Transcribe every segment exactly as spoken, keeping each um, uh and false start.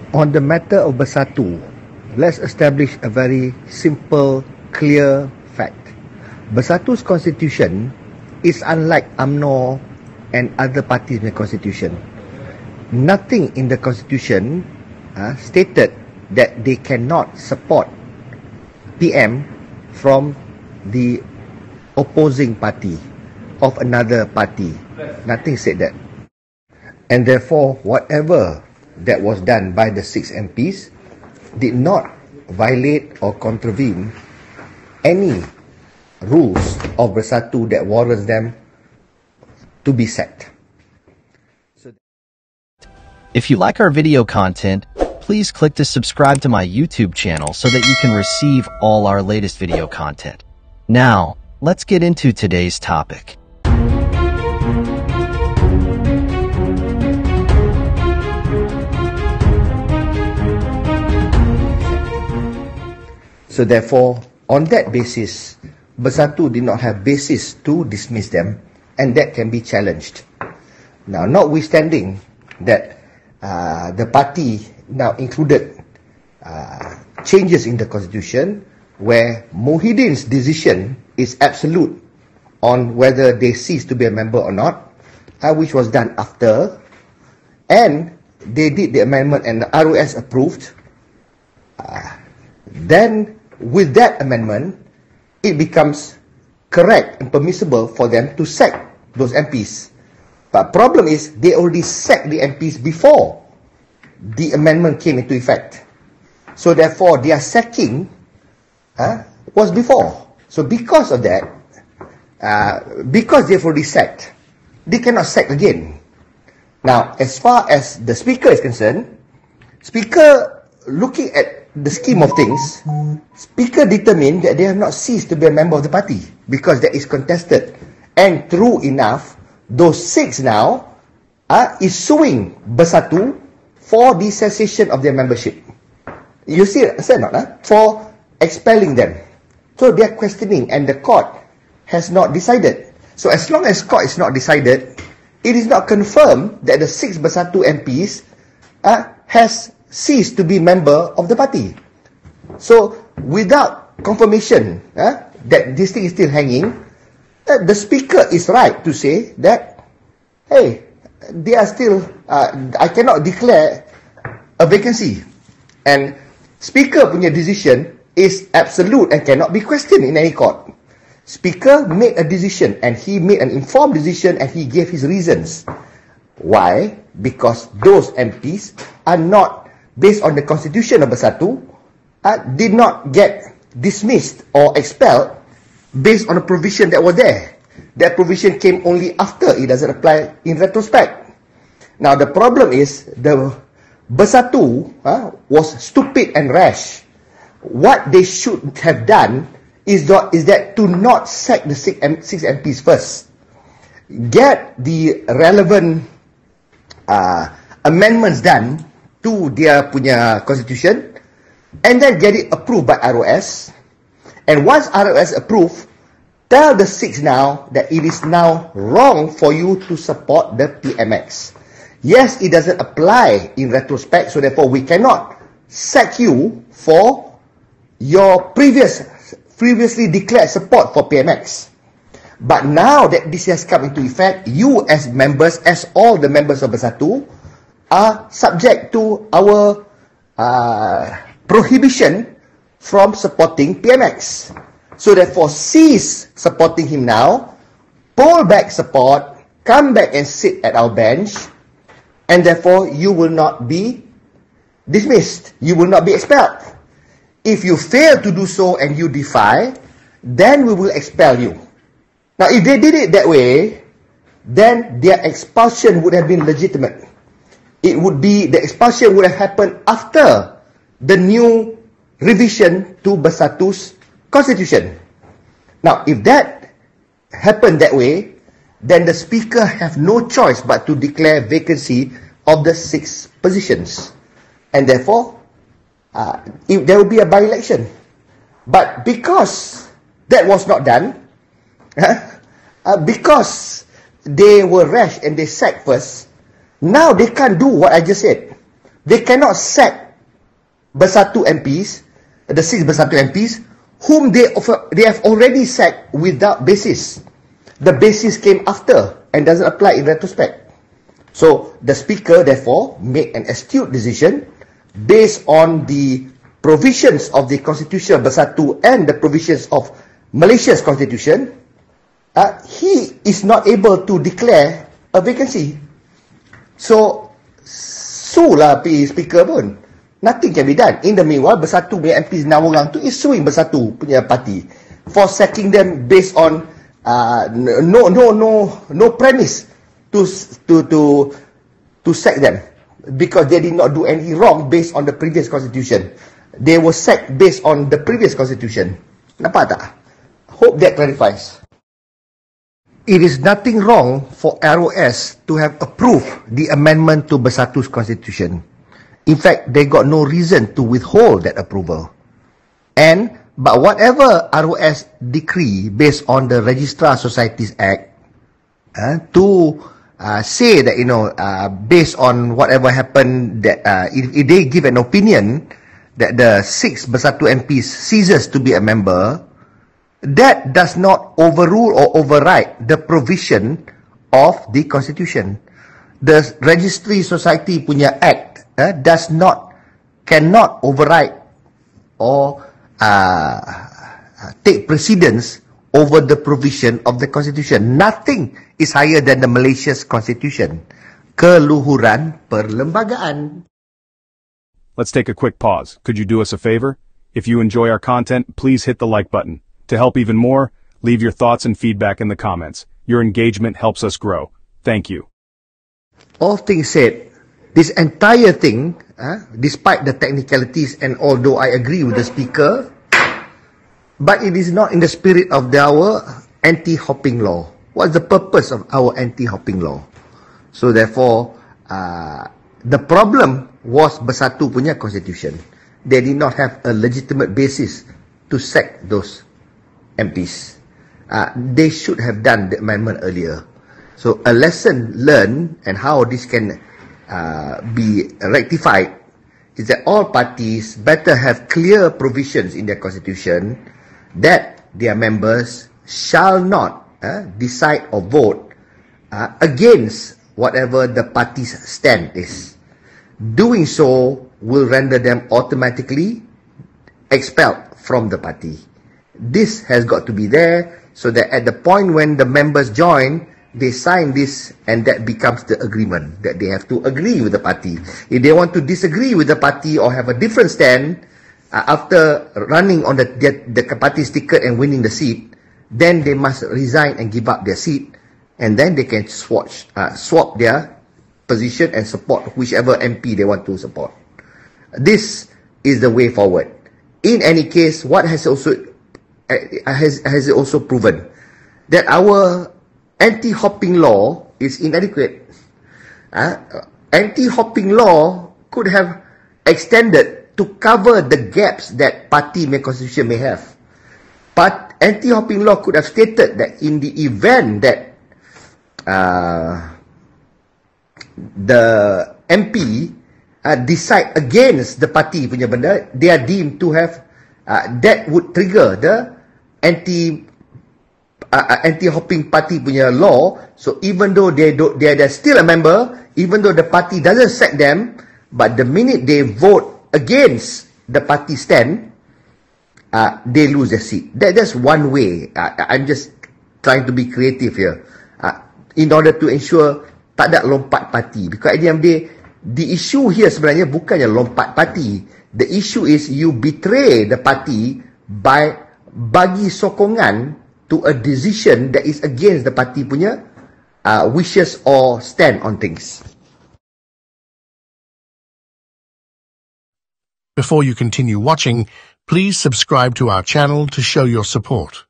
On the matter of Bersatu, let's establish a very simple, clear fact. Bersatu's constitution is unlike U M N O and other parties in the constitution. Nothing in the constitution uh, stated that they cannot support P M from the opposing party of another party. Nothing said that. And therefore, whatever that was done by the six M Ps did not violate or contravene any rules of Bersatu that warrants them to be sacked. So if you like our video content, please click to subscribe to my YouTube channel so that you can receive all our latest video content. Now, let's get into today's topic. So therefore, on that basis, Bersatu did not have basis to dismiss them, and that can be challenged. Now, notwithstanding that uh, the party now included uh, changes in the constitution where Muhyiddin's decision is absolute on whether they cease to be a member or not, uh, which was done after, and they did the amendment and the R O S approved, uh, then with that amendment, it becomes correct and permissible for them to sack those M Ps. But problem is, they already sacked the M Ps before the amendment came into effect. So therefore, their sacking uh, was before. So because of that, uh, because they've already sacked, they cannot sack again. Now, as far as the Speaker is concerned, Speaker, looking at the scheme of things, Speaker determined that they have not ceased to be a member of the party because that is contested. And true enough, those six now uh, is suing Bersatu for the cessation of their membership. You see, understand not? Huh? For expelling them. So they are questioning, and the court has not decided. So as long as court is not decided, it is not confirmed that the six Bersatu M Ps uh, has ceased to be member of the party. So without confirmation uh, that this thing is still hanging, uh, the Speaker is right to say that, hey, they are still, uh, I cannot declare a vacancy. And Speaker punya decision is absolute and cannot be questioned in any court. Speaker made a decision, and he made an informed decision, and he gave his reasons. Why? Because those M Ps are not, based on the constitution of Bersatu, uh, did not get dismissed or expelled based on a provision that was there. That provision came only after, it doesn't apply in retrospect. Now the problem is, the Bersatu uh, was stupid and rash. What they should have done is, not, is that to not sack the six, M, six M Ps first. Get the relevant uh, amendments done to their punya constitution, and then get it approved by R O S. And once R O S approved, tell the six now that it is now wrong for you to support the P M X. Yes, it doesn't apply in retrospect, so therefore we cannot sack you for your previous, previously declared support for P M X. But now that this has come into effect, you as members, as all the members of Bersatu, are subject to our uh, prohibition from supporting P M X. So therefore, cease supporting him now, pull back support, come back and sit at our bench, and therefore you will not be dismissed. You will not be expelled. If you fail to do so and you defy, then we will expel you. Now, if they did it that way, then their expulsion would have been legitimate. It would be, the expulsion would have happened after the new revision to Bersatu's constitution. Now, if that happened that way, then the Speaker have no choice but to declare vacancy of the six positions. And therefore, uh, if there will be a by-election. But because that was not done, uh, because they were rash and they sacked first, now they can't do what I just said. they cannot sack Bersatu M Ps, the six Bersatu M Ps, whom they offer, they have already sacked without basis. The basis came after and doesn't apply in retrospect. So the Speaker therefore made an astute decision based on the provisions of the Constitution of Bersatu and the provisions of Malaysia's Constitution. Uh, he is not able to declare a vacancy. So sue lah Speaker pun. Nothing can be done. In the meanwhile, Bersatu punya M Ps enam orang tu is suing Bersatu punya parti for sacking them based on uh, no no no no premise to to to to sack them, because they did not do any wrong based on the previous constitution. They were sacked based on the previous constitution. Nampak tak? Hope that clarifies. It is nothing wrong for R O S to have approved the amendment to Bersatu's constitution. In fact, they got no reason to withhold that approval. And, but whatever R O S decree based on the Registrar Societies Act, uh, to uh, say that, you know, uh, based on whatever happened, that uh, if, if they give an opinion that the six Bersatu M Ps ceases to be a member, that does not overrule or override the provision of the Constitution. The Registry Society punya Act Uh, does not, cannot override or uh, take precedence over the provision of the Constitution. Nothing is higher than the Malaysia's Constitution. Keluhuran perlembagaan. Let's take a quick pause. Could you do us a favor? If you enjoy our content, please hit the like button. To help even more, leave your thoughts and feedback in the comments. Your engagement helps us grow. Thank you. All things said, this entire thing, uh, despite the technicalities, and although I agree with the Speaker, but it is not in the spirit of the, our anti-hopping law. What's the purpose of our anti-hopping law? So therefore, uh, the problem was Bersatu punya constitution. They did not have a legitimate basis to sack those M Ps. Uh, they should have done the amendment earlier. So a lesson learned and how this can Uh, be rectified is that all parties better have clear provisions in their constitution that their members shall not uh, decide or vote uh, against whatever the party's stand is. Doing so will render them automatically expelled from the party. This has got to be there so that at the point when the members join, they sign this, and that becomes the agreement, that they have to agree with the party. If they want to disagree with the party or have a different stand uh, after running on the, the, the party's ticket and winning the seat, then they must resign and give up their seat, and then they can swatch, uh, swap their position and support whichever M P they want to support. This is the way forward. In any case, what has also uh, has has also proven that our anti-hopping law is inadequate. Uh, anti-hopping law could have extended to cover the gaps that party may constitution may have. But anti-hopping law could have stated that in the event that uh, the M P uh, decide against the party punya benda, they are deemed to have uh, that would trigger the anti Uh, anti-hopping party punya law. So even though they do, they are still a member, even though the party doesn't sack them, but the minute they vote against the party stand, uh, they lose their seat. That, that's one way. Uh, I'm just trying to be creative here, uh, in order to ensure tak ada lompat parti. Because at the end of the day, the issue here sebenarnya bukannya lompat parti. The issue is you betray the party by bagi sokongan to a decision that is against the party punya uh, wishes or stand on things. Before you continue watching, please subscribe to our channel to show your support.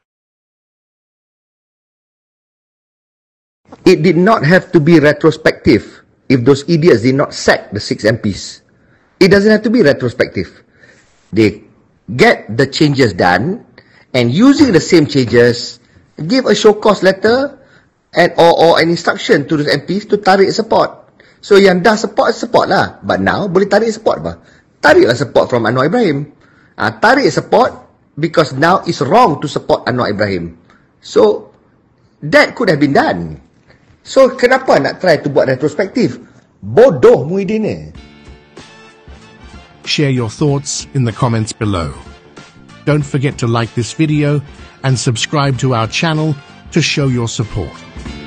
It did not have to be retrospective if those idiots did not sack the six M Ps. It doesn't have to be retrospective. They get the changes done, and using the same changes, give a show cause letter and or, or an instruction to the M Ps to tarik support. So yang dah support, support lah. But now, boleh tarik support apa? Tariklah support from Anwar Ibrahim. Uh, tarik support because now it's wrong to support Anwar Ibrahim. So, that could have been done. So, kenapa nak try to buat retrospektif? Bodoh Muhyiddin ni. Share your thoughts in the comments below. Don't forget to like this video and subscribe to our channel to show your support.